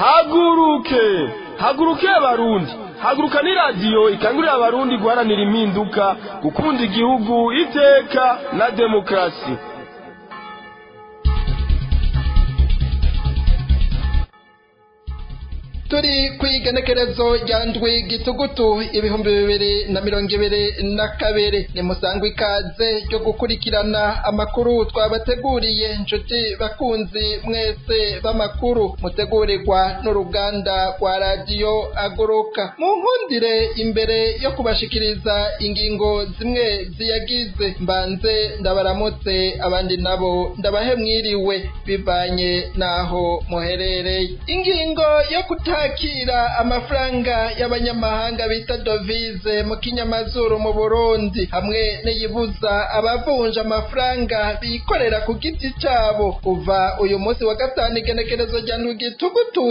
haguruke haguruke abarundi haguruka ni radiyo ikangurira abarundi guharanira impinduka gukunda igihugu iteka na demokarasi. turi kwigenekerezo rya ndwi gitugutu 2022 ni musangwa ikaze ryo gukurikirana amakuru twabateguriye inshuti bakunzi mwese b'amakuru mutegurirwa n'uruganda rwa radiyo Haguruka. Mu nkundire imbere yo kubashikiriza ingingo zimwe ziyagize mbanze ndabaramutse abandi nabo ndabahe mwiriwe bivanye naho muherereye. Ingingo yo kutakira amafaranga y'abanyamahanga bita dovize mu kinyamazuru mu Burundi hamwe n'iyibuza abavunja amafaranga bikorera ku giti cyabo kuva uyu munsi wa gatanu igenekerezo rya Ntugitugutu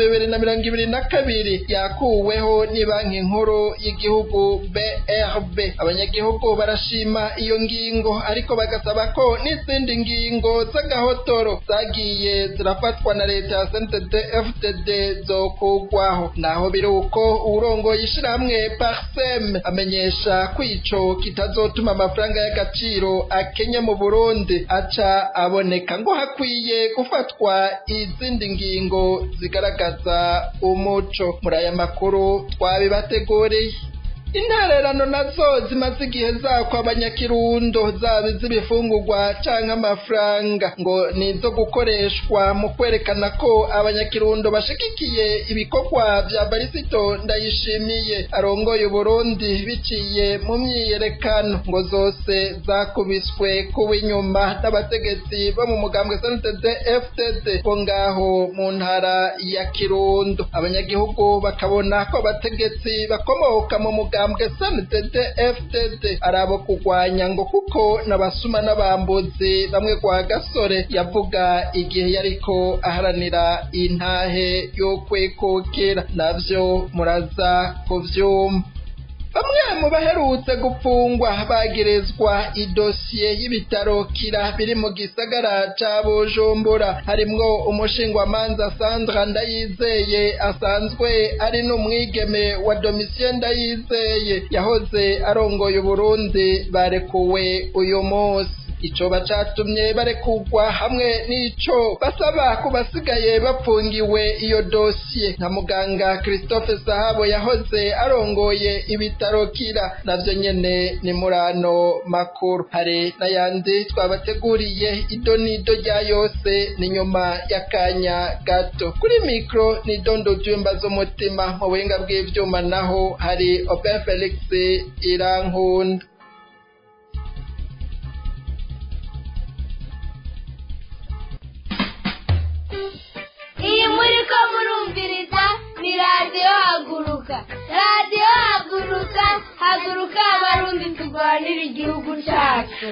2022 yakuweho ni banki nkuru y'igihugu BRB. Abanyagihugu barashima iyo ngingo ariko bagasaba ko n'izindi ngingo z'agahotoro zagiye zirafatwa na leta ya CNDD-FDD zokugwaho. Naho biruko urongoye ishirahamwe Parsem amenyesha kwico kitazotuma amafaranga y'agaciro akenye mu Burundi aca aboneka ngo hakwiye gufatwa izindi ngingo zigaragaza umuco. Muri aya makuru twabibateguriye. Intererano nazo zimaze igihe zakwa abanyakirundo zaba iz'ibifungurwa canke amafaranga ngo nizo gukoreshwa mu kwerekana ko abanyakirundo bashigikiye ibikorwa vya Barisito Ndayishimiye arongoye Burundi biciye mu myiyerekano ngo zose zakubiswe kuba inyuma n'abategetsi bo mu mugambwe CNDD-FDD bo ngaho mu ntara ya Kirundo. Abanyagihugu bakabona ko abategetsi bakomoka mu mugambwe CNDD-FDD arabo kugwanya ngo kuko n'abasuma n'abambuzi bamwe kwa Gasore yavuga igihe yariko aharanira intahe yo kwekokera. Navyo muraza kuvyumva. Bamwe mu baherutse gupfungwa bagirizwa idosiye y'ibitaro Kira biri mu gisagara ca Bujumbura harimwo umushingwamanza Sandra Ndayizeye asanzwe ari n'umwigeme wa Domitien Ndayizeye yahoze arongoye Burundi barekuwe uyu munsi. Ico bacatumye barekugwa hamwe n'ico basaba kubasigaye bapfungiwe iyo dosiye nka muganga Christophe Sahabo yahoze arongoye ibitaro Kira navyo nyene ni murano makuru. Hari n'ayandi twabateguriye idonido rya yose ni nyuma y'akanya gato. Kuri mikro ni Dondo Jumba z'umutima, mu buhinga bw'ivyuma naho hari Open Felix Irankunda. Iyi muriko murumviriza ni radiyo Haguruka. Radiyo Haguruka, haguruka abarundi turwanira igihugu cyacu.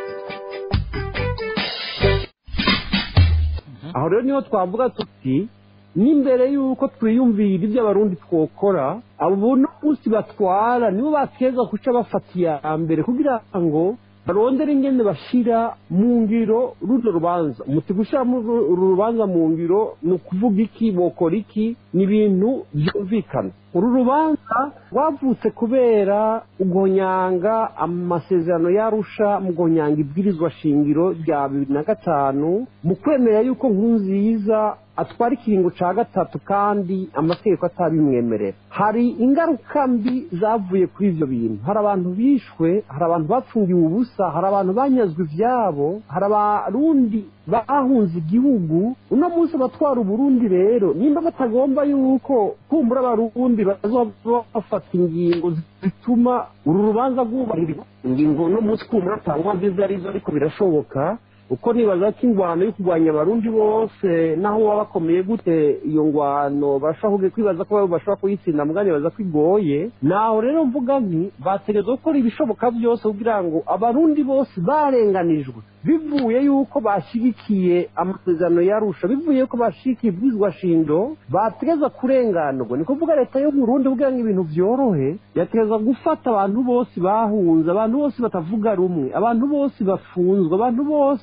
Aho rero niho twavuga tuti n'imbere yuko twiyumvira ibyo abarundi twokora abo n'umunsi batwara nibo bakeza kuca bafatiya mbere kugira ngo barondera ingene bashira mu ngiro runo rubanza. Umuti gushira mu rubanza mu ngiro ni ukuvuga iki, bokora iki, ni ibintu byumvikana. Uru rubanza rwavutse kubera ugonyanga amasezerano yarusha mu gonyanga ibwirizwa shingiro rya 2005 mu kwemera yuko Nkurunziza atwara ikiringo ca gatatu kandi amategeko atabimwemerera. Hari ingaruka mbi zavuye kuri ivyo bintu. Hari abantu bishwe, hari abantu bapfungiwe ubusa, hari abantu banyazwe ivyabo, hari abarundi bahunze igihugu. Uno munsi batwara Uburundi rero nimba batagomba yuko kumbura abarundi bazofata ingingo zituma uru rubanza rwubahirizwa, ingingo no munsi kumbura atangwa nziza arizo ariko birashoboka uko nibaza ko ingwano yo kurwanya abarundi bose naho waba bakomeye gute iyo ngwano bashaka kwibaza ko bashaka kuyitsinda mugani baza kwigoye. Naho rero mvuga nti bategerezwa gukora ibishoboka byose kugira ngo abarundi bose barenganijwe bivuye yuko bashigikiye amasezerano yarusha, bivuye yuko bashigikiye ibwirizwa shingiro, bategeza kurenganurwa. Ni kuvuga leta yo Burundi kugira ngo ibintu byorohe yategeza gufata abantu bose bahunze, abantu bose batavuga rumwe, abantu bose bafunzwe, abantu bose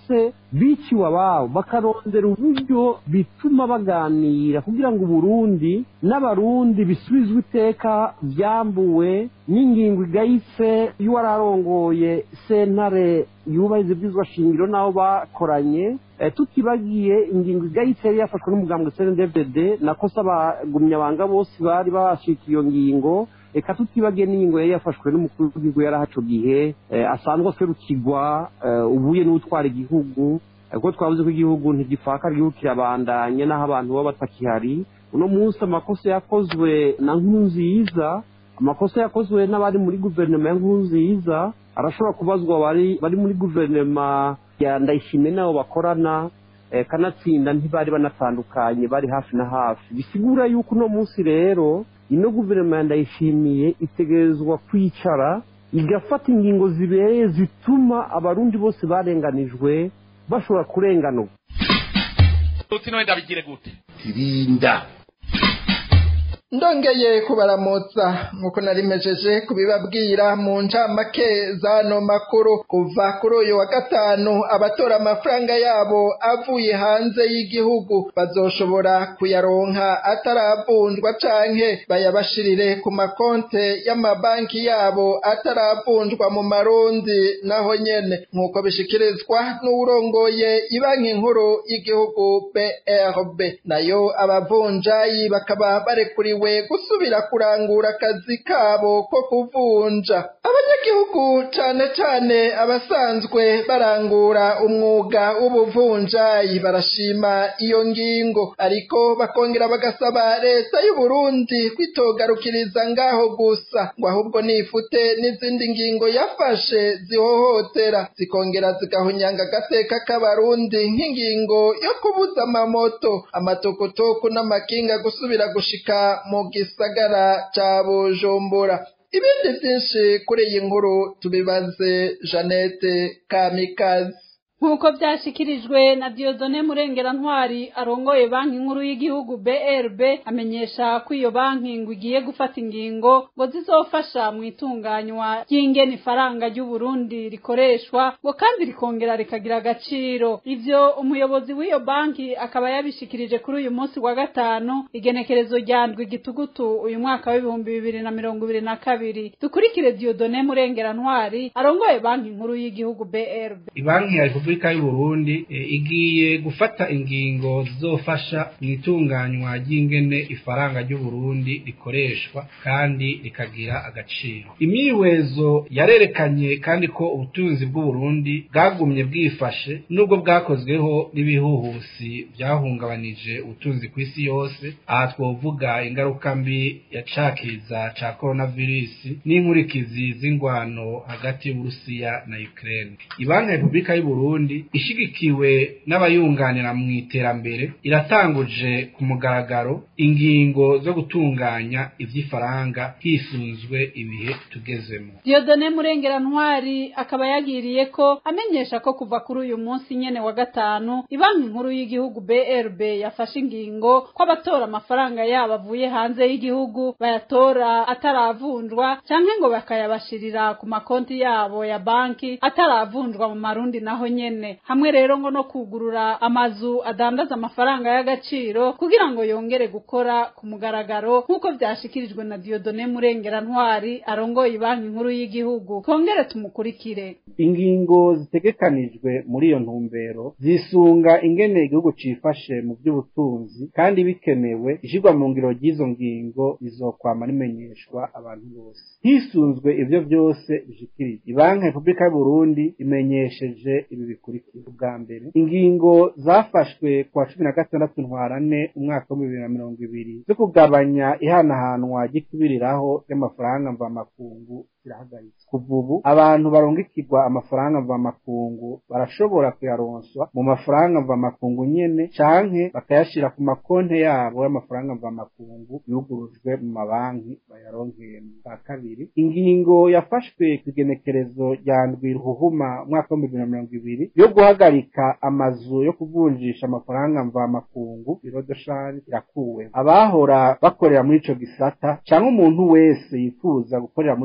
biciwe ababo bakarondera uburyo bituma baganira kugira ngo Burundi n'abarundi bisubizwe iteka byambuwe n'ingingo igayitse y'uwararongoye sentare yubahiriza ibyizwa shingiro n'abo bakoranye tutibagiye ingingo igayitse yari yafashwe n'umugambwe CNDD nako abagumyabanga bose bari bashika iyo ngingo eka tutibagiye n'ingingo yari yafashwe n'umukuru w'igihugu yarahaco gihe asanzwe aserukirwa ubuye n'utwara igihugu kuko twavuze ko igihugu ntigipfaka igihugu kirabandanye n'aho abantu baba batakihari uno munsi amakosa yakozwe na Nkurunziza amakosa yakozwe n'abari muri guverinoma ya Nkurunziza arashobora kubazwa bari muri guverinoma ya Ndayishimiye nabo bakorana kanatsinda ntibari banatandukanye bari hafi na hafi bisigura yuko uno munsi rero ino guverinoma ya Ndayishimiye itegerezwa kwicara igafata ingingo zibereye zituma abarundi bose barenganijwe bashobora kurenganurwa. Utino ndabigire gute tirinda ndongeye kubaramutsa nkuko narimejeje kubibabwira mu ncamake zano makuru kuva kuri uyu wa gatanu abatora amafaranga yabo avuye hanze y'igihugu bazoshobora kuyaronka ataravunjwa canke bayabashirire ku makonte y'amabanki yabo ataravunjwa mu marundi naho nyene nkuko bishikirizwa n'urongoye ibanki nkuru y'igihugu BRB nayo abavunjayi bakaba barekuriwe gusubira kurangura akazi kabo ko kuvunja abanyagihugu cane cane abasanzwe barangura umwuga w'ubuvunjayi barashima iyo ngingo ariko bakongera bagasaba leta y'u Burundi kwitogarukiriza ngaho gusa ngo ahubwo nifute n'izindi ngingo yafashe zihohotera zikongera zigahunyanga agateka k'abarundi nk'ingingo yo kubuza amamoto amatukutuku n'amakinga gusubira gushika mu gisagara ca Bujumbura. Ibindi byinshi kuri iyi nkuru tubibaze Jeannette Kamikazi. Nkuko byashikirijwe na Dieudonné Murengerantwari arongoye banki nkuru y'igihugu BRB amenyesha ko iyo banki ngo igiye gufata ingingo ngo zizofasha mu itunganywa ry'ingene ifaranga ry'u Burundi rikoreshwa ngo kandi rikongera rikagira agaciro. Ivyo umuyobozi w'iyo banki akaba yabishikirije kuri uyu munsi wa gatanu igenekerezo rya ndwi gitugutu uyu mwaka w'2022. Dukurikire Dieudonné Murengerantwari arongoye banki nkuru y'igihugu BRB. Ibanki ya Republika y'u Burundi igiye gufata ingingo zizofasha mu itunganywa ry'ingene ifaranga ry'u Burundi rikoreshwa kandi rikagira agaciro. Imyiwezo yarerekanye kandi ko ubutunzi bw'u Burundi bwagumye bwifashe nubwo bwakozweho n'ibihuhusi byahungabanije ubutunzi ku isi yose. Aha twovuga ingaruka mbi ya cakiza ca coronavirus n'inkurikizi z'ingwano hagati y'Uburusiya na Ukraine. Ibanki ya Republika y'u Burundi ishigikiwe n'abayunganira mu iterambere iratanguje ku mugaragaro ingingo zo gutunganya ivy'ifaranga hisunzwe ibihe tugezemo. Dieudonné Murengerantwari akaba yagiriye ko amenyesha ko kuva kuri uyu munsi nyene wa gatanu ibanki nkuru y'igihugu BRB yafashe ingingo ko abatora amafaranga yabo avuye hanze y'igihugu bayatora ataravunjwa canke ngo bakayabashirira ku makonti yabo ya banki ataravunjwa mu marundi naho nyene hamwe rero ngo no kugurura amazu adandaza amafaranga y'agaciro kugira ngo yongere gukora ku mugaragaro nkuko byashikirijwe na Dieudonné Murengerantwari arongoye banki nkuru y'igihugu. Kongere tumukurikire. Ingingo zitegekanijwe muri iyo ntumbero zisunga ingene igihugu cifashe mu by'ubutunzi kandi bikenewe ishirwa mu ngiro ry'izo ngingo bizokwama rimenyeshwa abantu bose hisunzwe ivyo byose bishikirije. Ibanki Republika y'u Burundi imenyesheje ibi bikurikira. Ubwa mbere ingingo zafashwe kwa 16 ntwarane umwaka wa 2020 zo kugabanya ihanahanwa ry'ikibiriraho y'amafaranga mvamakungu zirahagaritswe. Kuva ubu abantu barungikirwa amafaranga mvamakungu barashobora kuyaronswa mu mafaranga mvamakungu nyene canke bakayashira ku makonte yabo y'amafaranga mvamakungu yugurujwe mu mabanki bayaronkeyemo. Bwa kabiri ingingo yafashwe kugenekerezo rya ndwi ruhuhuma umwaka wa 2020 yo guhagarika amazu yo kuvunjisha amafaranga mvamakungu birodoshari irakuwe. Abahora bakorera muri ico gisata canke umuntu wese yifuza gukorera muri ico gisata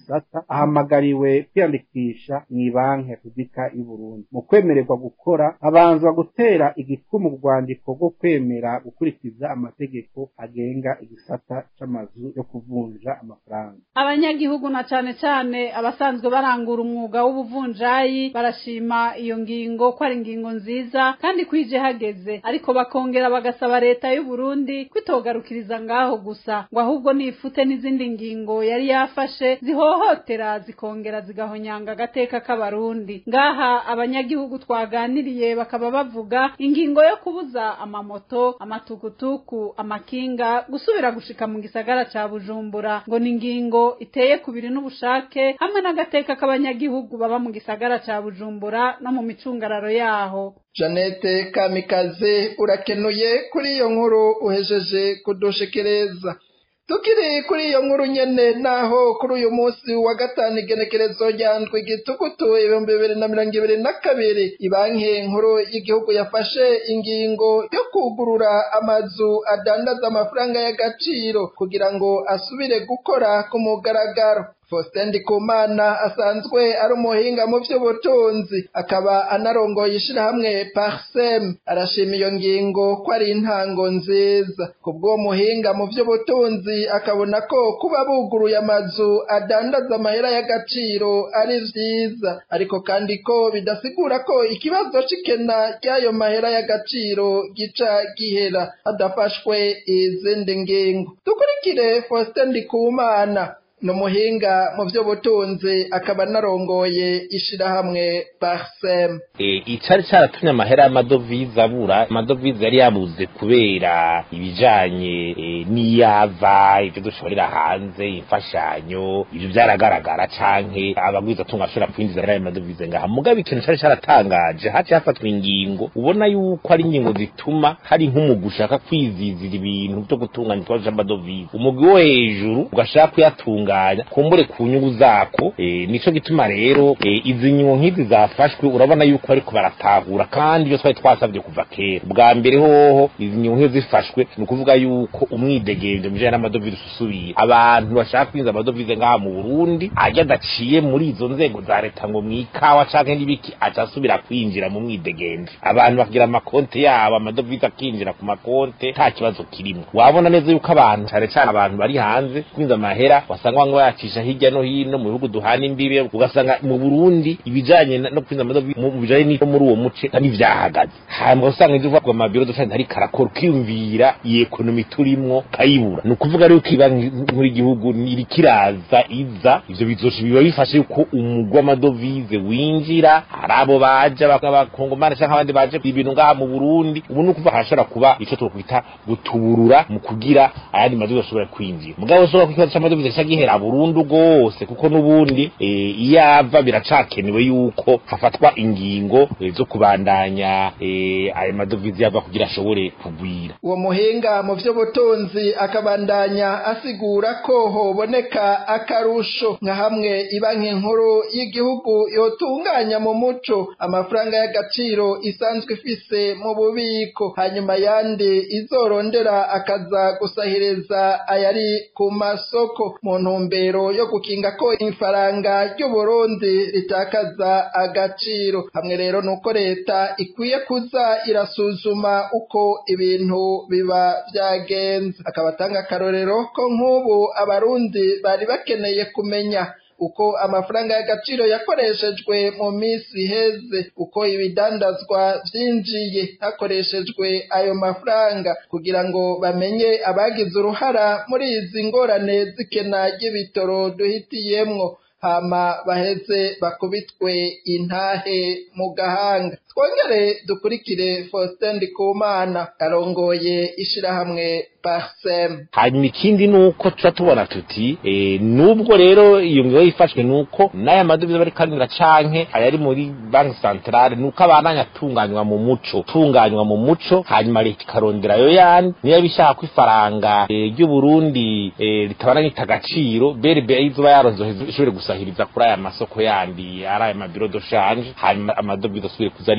gisata ahamagariwe kwiyandikisha mw'ibanki Repubulika y'u Burundi. Mu kwemererwa gukora abanzwa gutera igikumu ku rwandiko rwo kwemera gukurikiza amategeko agenga igisata c'amazu yo kuvunja amafaranga. Abanyagihugu na cane cane abasanzwe barangura umwuga w'ubuvunjayi barashima iyo ngingo ko ari ingingo nziza kandi kwije hageze, ariko bakongera bagasaba leta y'u Burundi kwitogarukiriza ngaho gusa ngo ahubwo nifute n'izindi ngingo yari yafashe zihohotera zikongera zigahonyanga agateka k'abarundi. Ngaha abanyagihugu twaganiriye bakaba bavuga ingingo yo kubuza amamoto, amatukutuku, amakinga gusubira gushika mu gisagara ca Bujumbura ngo ni ingingo iteye kubiri n'ubushake hamwe n'agateka k'abanyagihugu baba mu gisagara ca Bujumbura no mu micungararo yaho. Janete Kamikaze urakenuye kuri iyo nkuru uhejeje kudushikereza. Tukiri kuri iyo nkuru nyene naho kuri uyu munsi wa gatanu igenekerezo rya ndwi gitugutu 2022 ibanki nkuru y'igihugu yafashe ingingo yo kugurura amazu adandaza amafaranga y'agaciro kugira ngo asubire gukora ku mugaragaro. Faustin Ndikumana asanzwe ari umuhinga mu by'ubutunzi akaba anarongoye ishirahamwe Parsem arashima iyo ngingo ko ari intango nziza. Kubwo muhinga mu by'ubutunzi akabona ko kuba buguruye amazu adandaza amahera y'agaciro ari vyiza, ariko kandi ko bidasigura ko ikibazo c'ikena ry'ayo mahera y'agaciro gica gihera hadafashwe izindi ngingo. Dukurikire Faustin Ndikumana numuhinga mu by'ubutunzi akaba narongoye ishirahamwe Parsem. Icari caratumye amahera y'amadovize abura, amadovize yari yabuze kubera ibijanye n'iyava ivyo dushorera hanze, imfashanyo, ivyo byaragaragara canke abagwiza tunga ashobora kwinjiza ayo madovize ngaha. Mugabe ikintu cari caratangaje haci hafatwa ingingo ubona yuko ari ingingo zituma hari nk'umugwi ushaka kwizizira ibintu byo gutunganya ikibazo c'amadovize, umugwi wo hejuru ugashaka kuyatunga kumbure ku nyungu zako. Nico gituma rero izi nyungu nk'izi zafashwe urabona yuko ariko baratahura kandi byo twari twasabye kuva kera. Bwa mbere hoho izi nyungu nk'izi zifashwe ni ukuvuga yuko umwidegemvyo mujanye n'amadovize usubiye abantu bashaka kwinza amadovize ngaha mu Burundi ajya adaciye muri izo nzego za leta ngo mwikawa canke n'ibiki acasubira kwinjira mu mwidegemvyo, abantu bakigira amakonte yabo amadovize akinjira ku makonte nta kibazo kirimo. Wabona neza yuko abantu cane cane abantu bari hanze kwinza amahera wasanga ngo yacisha hirya no hino mu bihugu duhana imbibe, ugasanga mu Burundi ibijanye no kwinza amadovize mu bijanye no muri uwo muce kandi vyahagaze. Hamba usanga izuva ku mabiro dufite ari karakora kwiyumvira iyi ekonomi turimwo kayibura. No kuvuga rero kiba muri gihugu iri kiraza iza ivyo bizoshi biba bifashe yuko umugwa amadovize winjira arabo baje bakongomana cyangwa abandi baje ibintu ngaha mu Burundi. Ubu no kuva hashara kuba ico twokwita gutuburura mu kugira ayandi madovize ashobora kwinjira. Mugabo so kwikora amadovize cyagihera Burundu gose kuko nubundi iyava biracakenewe yuko hafatwa ingingo zo kubandanya ayo madovize yava kugira ashobore kugwira. Uwo muhinga mu by'ubutunzi akabandanya asigura ko hoboneka akarusho nka hamwe ibanki nkuru y'igihugu yotunganya mu muco amafaranga y'agaciro isanzwe ifise mu bubiko, hanyuma yandi izorondera akaza gusahiriza ayari ku masoko mu ntumbero yo gukinga ko ifaranga ry'u Burundi ritakaza agaciro. Hamwe rero nuko leta ikwiye kuza irasuzuma uko ibintu biba byagenze. Akabatanga akarorero ko nk'ubu abarundi bari bakeneye kumenya uko amafaranga y'agaciro yakoreshejwe mu minsi heze, uko ibidandazwa vyinjiye hakoreshejwe ayo mafaranga, kugira ngo bamenye abagize uruhara muri izi ngorane z'ikena ry'ibitoro duhitiyemwo, hama baheze bakubitwe intahe mu gahanga. Twongere dukurikire Faustin Ndikumana arongoye ishirahamwe Parsem. Hanyuma ikindi nuko tuca tubona tuti nubwo rero iyo ngiyo yifashwe nuko n'aya madovize bari kanira canke ayari muri banki centrale nuko abananya tunganywa mu muco hanyuma leta ikarondera yo yani niyo bishaka kwifaranga ry'u Burundi ritabana n'itagaciro berbe izuba yaronzo ishobore gusahiriza kuri aya masoko yandi ari aya mabiro do change hanyuma amadovize asubire kuzari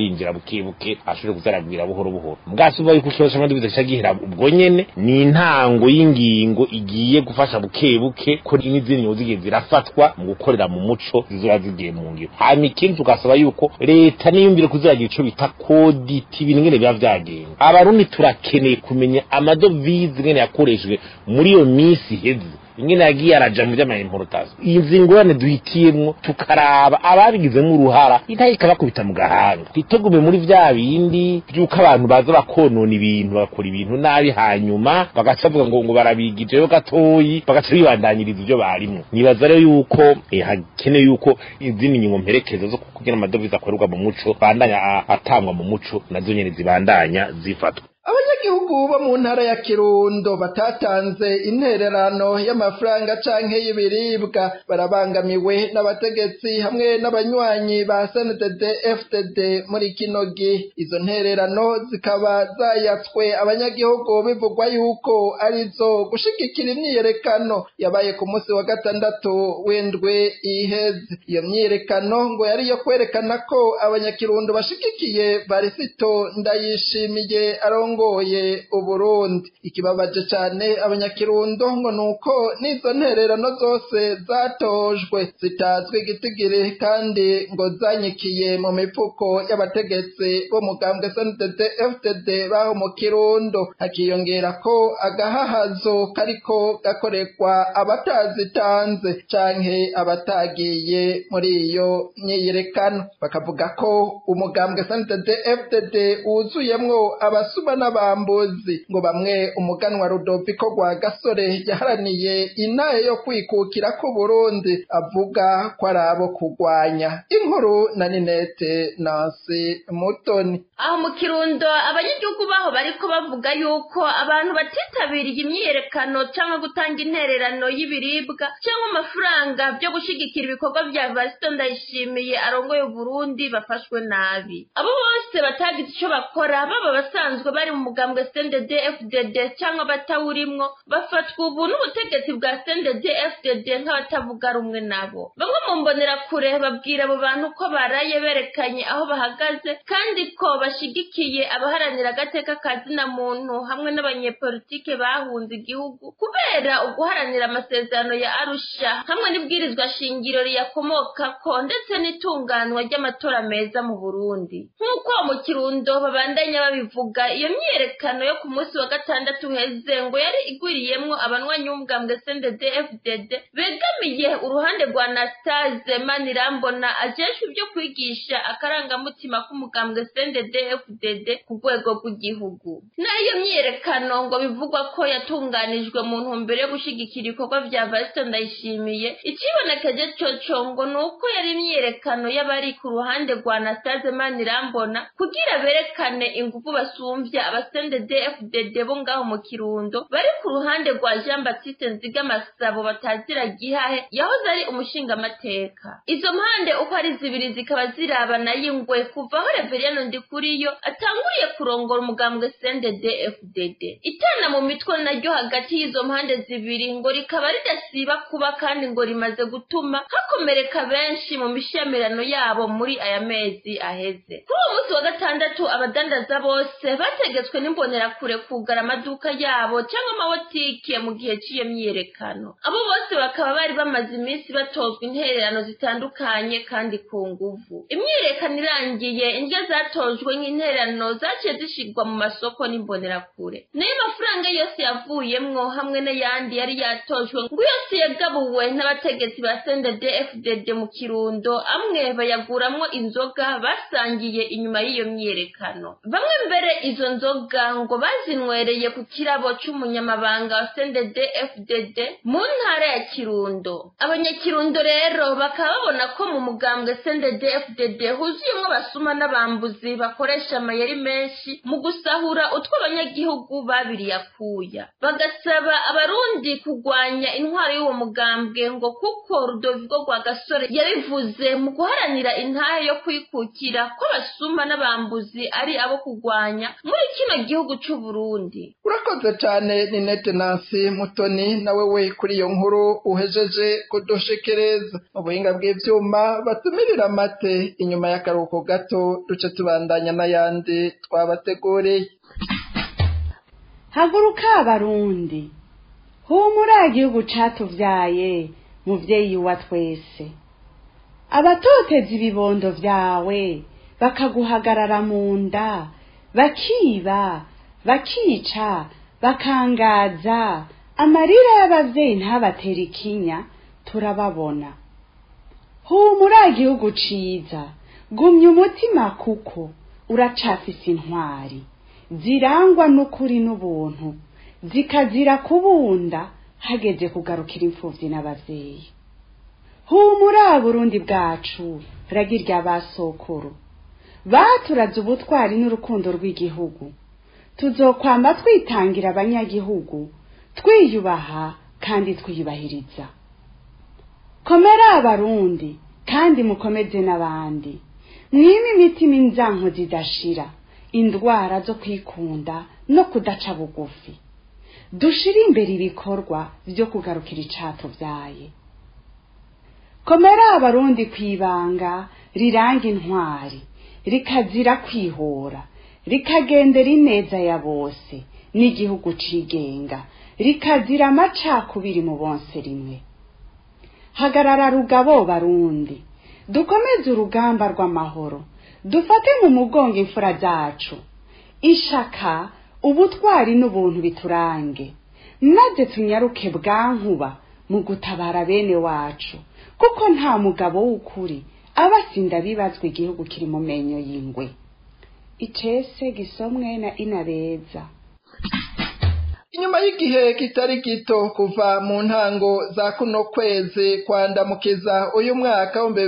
yinjira bukebuke ashobore kuzaragwira buhoro buhoro mbwasi uva yuko ikibazo c'amadovize cagihera ubwo nyene ni intango y'ingingo igiye gufasha bukebuke ko n'izindi nyungu zigiye zirafatwa mu gukorera mu muco zizoba zigiye mu ngiro hanyuma ikindi tugasaba yuko leta niyumvire kuziragira ico bita koditi ibintu ngene biba vyagenda abarundi turakeneye kumenya amadovize ngene yakoreshejwe muri iyo misi iheze ingene yagiye araja mu vy'amaimportation izi ngorane duhitiyemwo tukaraba ababigizemo uruhara intahika bakubita mu gahanga twitegume muri vya bindi byuko abantu baza bakonona ibintu bakora ibintu nabi hanyuma bagaca bavuga ngo barabigijeyo gatoyi bagaca bibandanyiriza ivyo barimo nibaza rero yuko hakeneye yuko izindi nyungu mperekezo zo kugira amadovize akorerwa mu muco bandanya atangwa mu muco nazo nyene zibandanya zifatwa. Abanyagihugu bo mu ntara ya Kirundo batatanze intererano y'amafaranga canke y'ibiribwa barabangamiwe n'abategetsi hamwe n'abanywanyi ba CNDD FDD muri kino gihe. Izo ntererano zikaba zayatswe abanyagihugu bivugwa yuko arizo gushigikira imyiyerekano yabaye ku munsi wa gatandatu w'indwi iheze. Iyo myiyerekano ngo yari yo kwerekana ko abanyakirundo bashigikiye Barisito Ndayishimiye arongoye Uburundi. Ikibabaje cyane abanyakirundo ngo nuko n'izo ntererano zose zatojwe zitazwe igitigiri kandi ngo zanyikiye mu mifuko y'abategetsi bo mugambwe CNDD FDD baho mu Kirundo, hakiyongera ko agahahazo kariko gakorekwa abatazitanze canke abatagiye muri iyo myiyerekano. Bakavuga ko umugambwe CNDD FDD wuzuyemwo abasuma n'abambuzi, ngo bamwe umuganwa Rudoviko Rwagasore yaharaniye intahe yo kwikukira ko Burundi avuga ko arabo kugwanya. Inkuru na Ninete Nancy Mutoni. Aho mu Kirundo abanyagihugu baho bariko bavuga yuko abantu batitabiriye imyiyerekano cyangwa gutanga intererano y'ibiribwa cyangwa amafaranga byo gushigikira ibikorwa vya Barisito Ndayishimiye arongoye Burundi bafashwe nabi. Abo bose batagize ico bakora, baba basanzwe bari mu mugambwe CNDD FDD cyangwa batawurimwo, bafatwa ubu n'ubutegetsi bwa CNDD FDD nk'abatavuga rumwe nabo. Bamwe mu mbonera kure babwira abo bantu ko baraye berekanye aho bahagaze kandi ko bashigikiye abaharanira agateka kazina muntu hamwe n'abanyepolitike bahunze igihugu kubera uguharanira amasezerano ya Arusha hamwe n'ibwirizwa shingiro riyakomokako ndetse n'itunganwa ry'amatora meza mu Burundi. Nk'uko mu Kirundo babandanya babivuga, iyo myiyerekano yo ku munsi wa gatandatu heze ngo yari igwiriyemwo abanwanyi b'umugambwe CNDD FDD begamiye uruhande rwa Anastase Manirambona ajejwe ibyo kwigisha akarangamutima k'umugambwe CNDD FDD ku rwego rw'igihugu. Nayo myiyerekano ngo bivugwa ko yatunganijwe mu ntumbero yo gushigikira ibikorwa vya Barisito Ndayishimiye. Ikibonekeje coco ngo nuko yari imyiyerekano y'abari ku ruhande rwa Anastase Manirambona kugira berekane ingufu basumvya aba-CNDD FDD bo ngaho mu Kirundo bari ku ruhande rwa Jean Baptiste Nzigamasabo batazira gihahe yahoze ari umushingamateka. Izo mpande uko ari zibiri zikaba zirabana y'ingwe kuva aho Reverien Ndikuriyo atanguriye kurongora umugambwe CNDD FDD. Itana mu mitwe naryo hagati y'izo mpande zibiri ngo rikaba ridasiba kuba kandi ngo rimaze gutuma hakomereka benshi mu mishemerano yabo muri aya mezi aheze. Kuri uwo munsi wa gatandatu abadandaza bose bategetswe n'imbonera kure kugara amaduka yabo cyangwa amabotike mu gihe cy'iyo myiyerekano. Abo bose bakaba bari bamaze iminsi batozwa intererano zitandukanye kandi ku nguvu. Imyiyerekano irangiye, indya zatojwe nk'intererano zaciye zishigwa mu masoko n'imbonera kure. Nayo mafaranga yose yavuyemwo hamwe n'ayandi yari yatojwe ngo yose yagabuwe n'abategetsi ba CNDD FDD mu Kirundo, amwe bayaguramwo inzoga basangiye inyuma y'iyo myiyerekano. Bamwe mbere izo nzoga ngo bazinwereye ku kirabo c'umunyamabanga wa CNDD FDD mu ntara ya Kirundo. Abanyakirundo rero bakaba babona ko mu mugambwe CNDD FDD huzuyemwo abasuma n'abambuzi bakoresha amayeri menshi mu gusahura utwo abanyagihugu babiriye akuya. Bagasaba abarundi kugwanya intwaro y'uwo mugambwe ngo kuko Rudoviko Rwagasore yabivuze mu guharanira intahe yo kwikukira ko abasuma n'abambuzi ari abo kugwanya muri kino gihugu c'u Burundi. urakoze cyane Ninette Nancy Mutoni nawe we kuri iyo nkuru uhejeje kudushekereza. Mu buhinga bw'ivyuma batumirira amate inyuma y'akaruhuko gato duce tubandanya n'ayandi twabateguriye. Haguruka abarundi, humura igihugu catuvyaye muvyeyi wa twese. Abatoteza ibibondo vyawe bakaguhagarara mu nda, bakiba bakica bakangaza, amarira y'abavyeyi ntabatera ikinya turababona. Humura igihugu ciza, gumya umutima kuko uracafise intwari zirangwa n'ukuri n'ubuntu, zikazira kubunda hageze kugarukira imfuvyi n'abavyeyi. Humura Burundi bwacu, ragirya basokuru baturaze ubutwari n'urukundo rw'igihugu. Tuzokwamba twitangira abanyagihugu, twiyubaha kandi twiyubahiriza. Komera abarundi kandi mukomeze n'abandi, mwime imitima inzanko zidashira, indwara zo kwikunda no kudaca bugufi. Dushire imbere ibikorwa vyo kugarukira icatuvyaye. Komera abarundi kwibanga riranga intwari, rikazira kwihora, rikagendera ineza ya bose n'igihugu cigenga, rikazira amacakubiri mu bonse rimwe. Hagarara rugabo barundi, dukomeze urugamba rw'amahoro, dufate mu mugongo imfura zacu, ishaka ubutwari n'ubuntu biturange, maze tunyaruke bwankuba mu gutabara bene wacu, kuko nta mugabo w'ukuri abasinda bibazwa igihugu kiri mu menyo y'ingwe. Icese gisomwe na Inabeza. Inyuma y'igihe kitari gito kuva mu ntango za kuno kwezi kwandamukiza uyu mwaka wa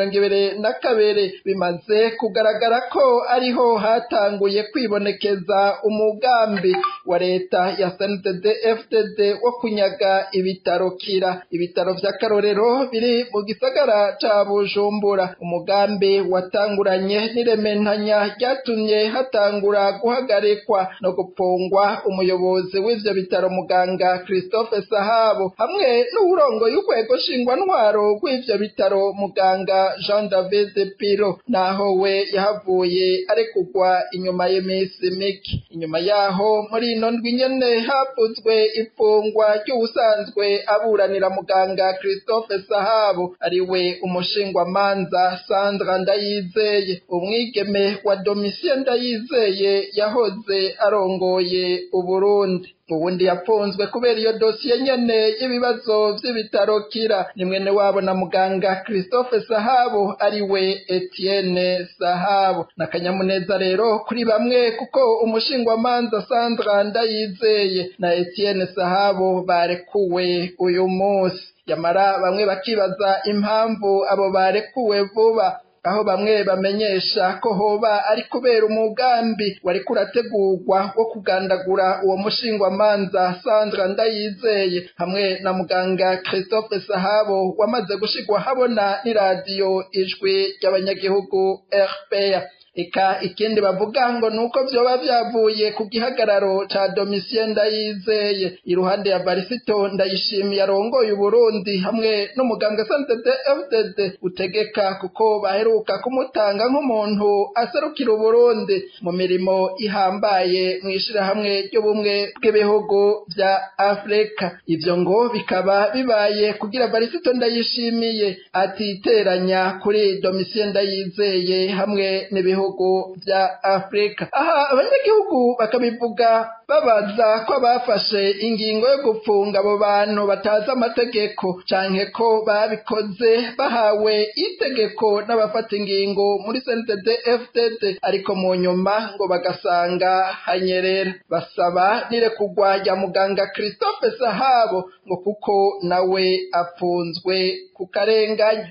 2022 bimaze kugaragara ko ariho hatanguye kwibonekeza umugambi wa leta ya CNDD-FDD wo kunyaga ibitaro kira, ibitaro vy'akarorero biri mu gisagara ca Bujumbura. Umugambi watanguranye n'irementanya ryatumye hatangura guhagarikwa no gupfungwa umuyobozi w'ivyo bitaro muganga Christophe Sahabo hamwe n'uburongo y'urwego shingwantwaro rw'ivyo bitaro muganga Jean David Piro, naho we yahavuye arekugwa inyuma y'imisi mike. Inyuma yaho muri ino ndwi nyene havuzwe ifungwa ry'ubusanzwe aburanira muganga Christophe Sahabo ariwe umushingwamanza Sandra Ndayizeye, umwigeme wa Domitien Ndayizeye yahoze arongoye Uburundi. Ubundi yafunzwe kubera iyo dosiye nyene y'ibibazo vy'ibitaro kira ni mwene wabo na muganga Christophe Sahabo ariwe Etienne Sahabo. Nakanyamuneza rero kuri bamwe kuko umushingwamanza Sandra Ndayizeye na Etienne Sahabo barekuwe uyu munsi. Yamara bamwe bakibaza impamvu abo barekuwe vuba, aho bamwe bamenyesha ko hoba ari kubera umugambi wari kurategurwa wo kugandagura uwo mushingwamanza Sandra Ndayizeye hamwe na muganga Christophe Sahabo wamaze gushigwa habona n'iradiyo Ijwi ry'Abanyagihugu RPA. Eka ikindi bavuga ngo nuko vyoba vyavuye ku gihagararo ca Domitien Ndayizeye iruhande ya Varisito Ndayishimiye arongoye Uburundi hamwe n'umuganga CNDD-FDD utegeka, kuko baheruka kumutanga nk'umuntu aserukira Uburundi mu mirimo ihambaye mw'ishirahamwe ry'ubumwe bw'ibihugu vya Afrika. Ivyo ngo bikaba bibaye kugira Varisito Ndayishimiye atiteranya kuri Domitien Ndayizeye hamwe n'ibihugu vya Afrika. Aha abanyagihugu bakabivuga babaza ko bafashe ingingo yo gupfunga abo bantu batazi amategeko canke ko babikoze bahawe itegeko n'abafata ingingo muri CNDD-FDD ariko mu nyuma ngo bagasanga hanyerera. Basaba nirekugwa rya muganga Christophe Sahabo ngo kuko nawe apfunzwe ku karenganya.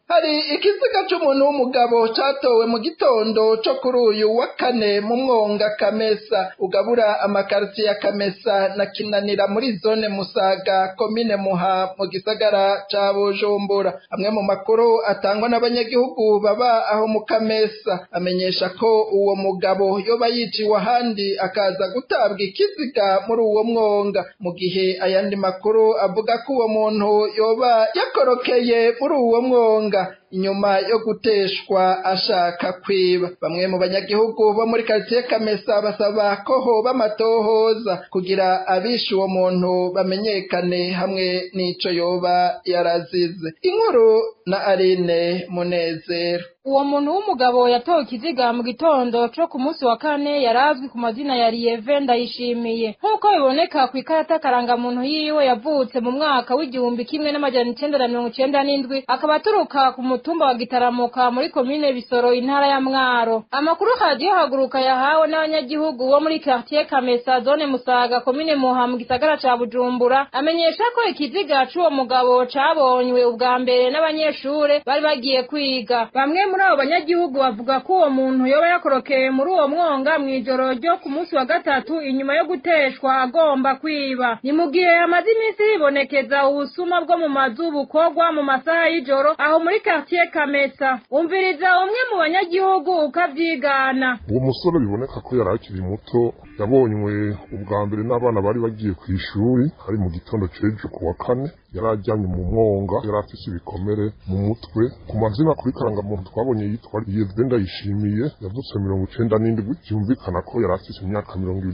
hari ikiziga c'umuntu w'umugabo catowe mu gitondo co kuri uyu wa kane mu mwonga Kamesa ugabura amakaritiye ya Kamesa na Kinanira muri zone Musaga komine Muha mu gisagara ca Bujumbura. Amwe mu makuru atangwa n'abanyagihugu baba aho mu Kamesa amenyesha ko uwo mugabo yoba yiciwe ahandi akaza gutabwa ikiziga muri uwo mwonga, mu gihe ayandi makuru avuga ko uwo muntu yoba yakorokeye muri uwo mwonga inyuma yo guteshwa ashaka kwiba. Bamwe mu banyagihugu bo muri quartier Kamesa basaba ko hoba amatohoza kugira abishe uwo muntu bamenyekane hamwe n'ico yoba yarazize. Inkuru na Aline Munezero. Uwo muntu w'umugabo yatowe ikiziga mu gitondo cyo ku munsi wa kane yarazwi ku mazina ya Lieve Ndayishimiye. Nk'uko biboneka ku ikarata karangamuntu yiwe yavutse mu mwaka w'igihumbi kimwe n'amajana 1997 akaba aturuka ku mutumba wa Gitaramuka muri komine Bisoro intara ya Mwaro. Amakuru hagiye haguruka yahawe n'abanyagihugu bo muri quartier Kamesa zone Musaga komine Muha mu gisagara ca Bujumbura amenyesha ko ikiziga c'uwo mugabo cabonywe ubwa mbere n'abanyeshure bari bagiye kwiga. Bamwe muri abo banyagihugu bavuga ko uwo muntu yoba yakorokeye muri uwo mwonga mw'ijoro ryo ku munsi wa gatatu inyuma yo guteshwa agomba kwiba. Ni mu gihe amaze iminsi hibonekeza ubusuma bwo mu mazu bukorwa mu masaha y'ijoro aho muri quartier Kamesa. Umviriza umwe mu banyagihugu ukavyigana. Uwo musore biboneka ko yari akiri muto yabonywe ubwa mbere n'abana bari bagiye ku ishuri hari mu gitondo c'ejo ku wa kane, yarajyanye mu mwonga, yari afise ibikomere mu mutwe. Ku mazina kuri karangamuntu twabonye yitwa Lieve Ndayishimiye, yavutse 97, byumvikana ko yari afise imyaka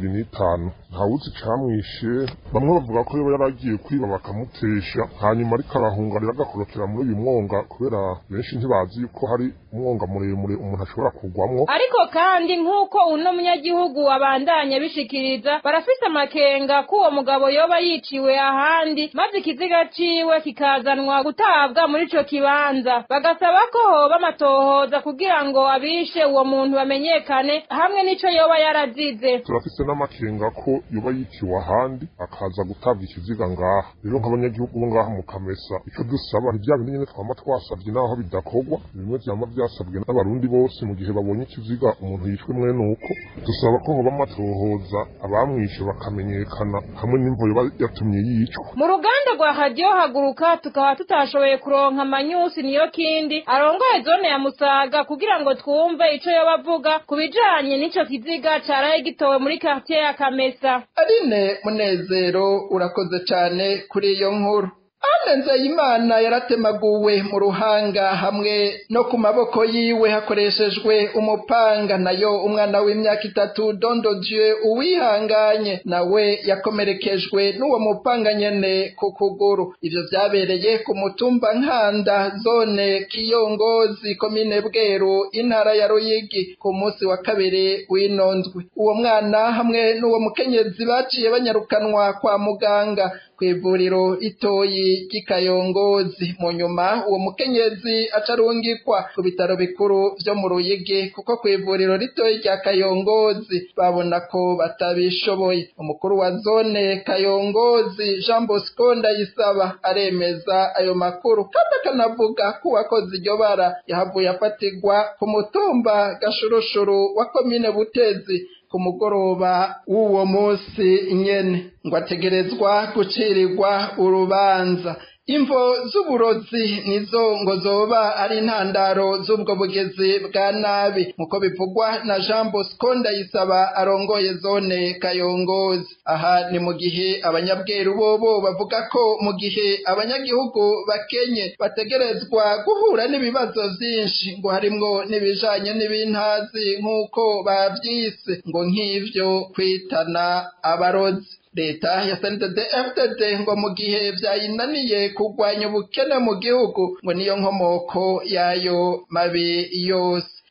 25. Ntawuzi camwishe, bamwe bavuga ko yoba yaragiye kwiba bakamutesha hanyuma ariko arahunga agakorokera muri uyu mwonga kubera benshi ntibazi yuko hari umwonga muremure umuntu ashobora kugwamwo. Ariko kandi nk'uko uno munyagihugu abandanya bishikiriza barafise amakenga ko uwo mugabo yoba yiciwe ahandi maze ikiziga ciwe kikazanwa gutabwa muri ico kibanza. Bagasaba ko hoba amatohoza kugira ngo abishe uwo muntu bamenyekane hamwe n'ico yoba yarazize. Turafise n'amakenga ko yoba yiciwe ahandi akaza gutabwa ikiziga ngaha. Rero nk'abanyagihugu bo ngaha mu Kamesa ico dusaba ivya bindi nyene twama twasavye naho bidakorwa, bimwe vyama vyasabwe n'abarundi bose mu gihe babonye ikiziga umuntu yicwe mwene uko. Dusaba ko hoba amatohoza abamwishe bakamenyekana hamwe n'imvo yoba yatumye yicwa. Mu ruganda rwa radio haguruka tukaba tutashoboye kuronka amanyusi niyo kindi arongoye zone ya Musaga kugira ngo twumve ico yobavuga kubijanye n'ico kiziga caraye gitowe muri quartier ya Kamesa. Aline Munezero urakoze cane kuri iyo nkuru. Nzeyimana yaratemaguwe mu ruhanga hamwe no ku maboko yiwe hakoreshejwe umupanga, nayo umwana w'imyaka 3 Dondo Dieu uwihanganye nawe yakomerekejwe n'uwo mupanga nyene ku kuguru. Ivyo vyabereye ku mutumba Nkanda zone Kiyongozi komine Bweru intara ya Ruyigi ku munsi wa kabiri w'inondwe. Uwo mwana hamwe n'uwo mukenyezi baciye banyarukanwa kwa muganga kw'ivuriro itoyi ry'Ikayongozi. Mu nyuma uwo mukenyezi acarungikwa ku bitaro bikuru vyo mu Ruyigi kuko kw'ivuriro ritoyi rya Kayongozi babona ko batabishoboye. Umukuru wa zone Kayongozi Jean Bosco Ndayisaba aremeza ayo makuru kandi akanavuga ko uwakoze iryo bara yahavuye afatirwa ku mutumba Gashurushuru wa komine Butezi ku mugoroba w'uwo munsi nyene ngo ategerezwa gucirirwa urubanza. Imvo z'uburozi nizo ngo zoba ari intandaro z'ubwo bugezi bwa nabi nkuko bivugwa na Jean Bosco Ndayisaba arongoye zone Kayongozi. Aha ni mu gihe abanyabweru bobo bavuga ko mu gihe abanyagihugu bakenye bategerezwa guhura n'ibibazo vyinshi ngo harimwo n'ibijanye n'ibintazi nkuko bavyise ngo nk'ivyo kwitana abarozi. Leta ya CNDD-FDD ngo mu gihe vyayinaniye kugwanya ubukene mu gihugu ngo niyo nkomoko yayo mabi yose.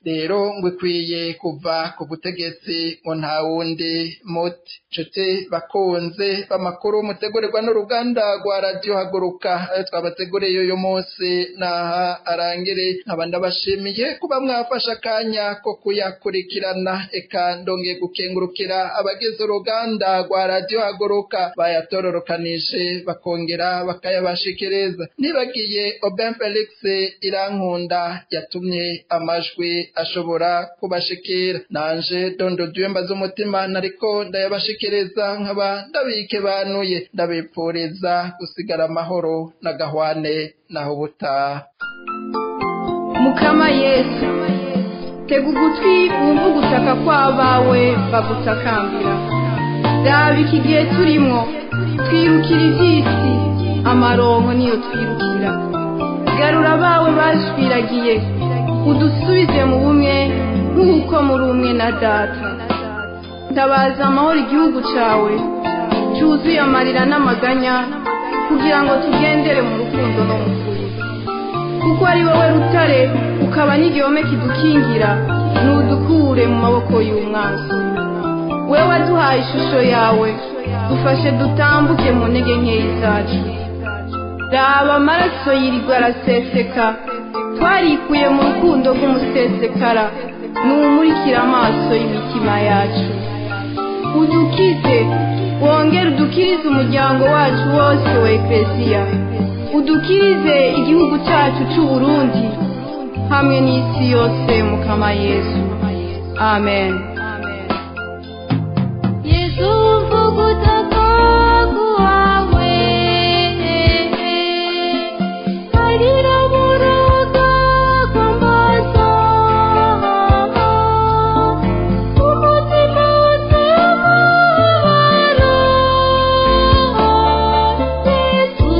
rero ngo ikwiye kuva ku butegetsi ngo nta wundi muti. Nshuti bakunze b'amakuru mutegurirwa n'uruganda rwa radiyo haguruka ayo twabateguriye uyu munsi naha arangire, nkaba ndabashimiye kuba mwafashe akanya ko kuyakurikirana, eka ndongeye gukengurukira abagize uruganda rwa radiyo haguruka bayatororokanije bakongera bakayabashikiriza. Nibagiye Oben Felix Irankunda yatumye amajwi ashobora kubashikira, nanje Dondo Duyemba z'umutima nariko ndayabashikiriza, nkaba ndabikebanuye ndabipfuriza gusigara amahoro na gahwane naho ubutaha. Mukama Yesu, tega ugutwi wumva ugutaka kw'abawe bagutakambira. Raba iki gihe turimo, twirukira ivy'isi, amaronko niyo twirukira. Garura abawe bashwiragiye, udusubize mu bumwe nk'uko muri umwe na Data. Tabaza amahoro igihugu cawe cyuzuye amarira n'amaganya, kugira ngo tugendere mu rukundo no mu kuri. Kuko ari wowe rutare, ukaba n'igihome kidukingira, n'udukure mu maboko y'umwanzi. Wewe waduhaye ishusho yawe, dufashe dutambuke mu ntege nkeyi zacu. Raba amaraso yirirwa araseseka, twarikuye mu rukundo rw'umusesekara, n'umurikira amaso y'imitima yacu. Udukize, wongere udukirize umuryango wacu wose wa Ekleziya. Udukirize igihugu cyacu cy'u Burundi, hamwe n'isi yose Mukama Yesu. Amen. Yesu mvugutaka kuwawe, harira muruga kwambaza, umutima usamara. Yesu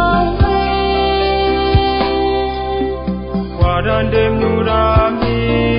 girigikongwe, warandemye urampi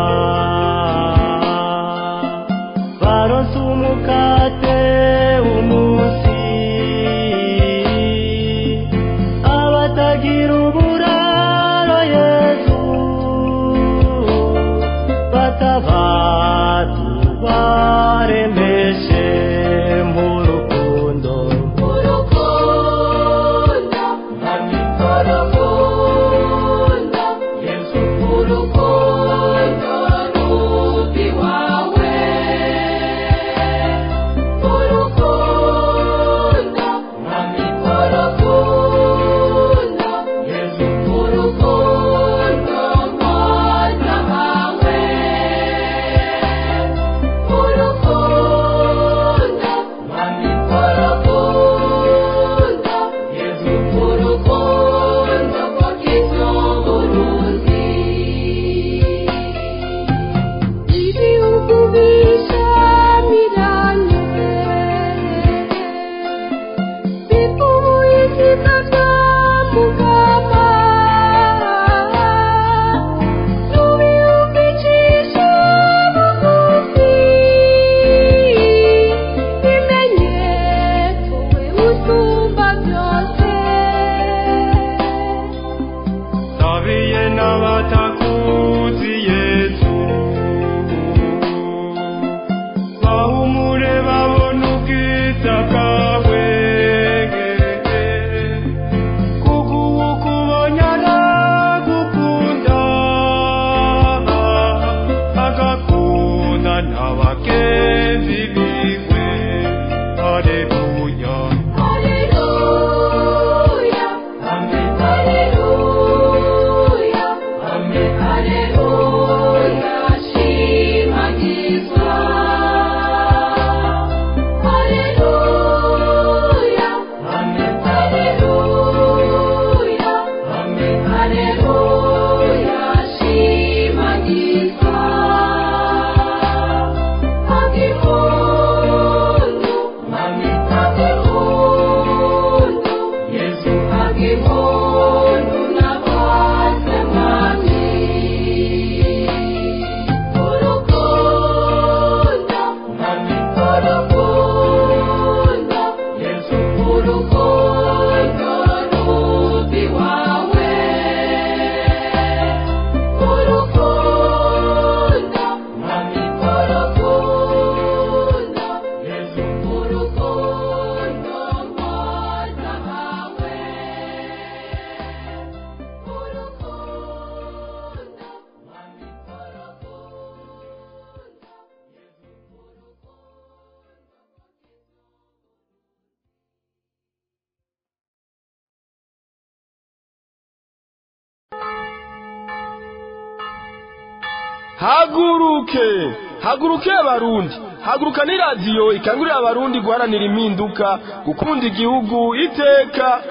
baronse umukate umunsi abatagira uburaro Yesu batabatu baremeshe mu rukundo Yesu urukundo rubi wawe haguruke abarundi haguruka ni radiyo ikangurira abarundi guharanira impinduka gukunda igihugu iteka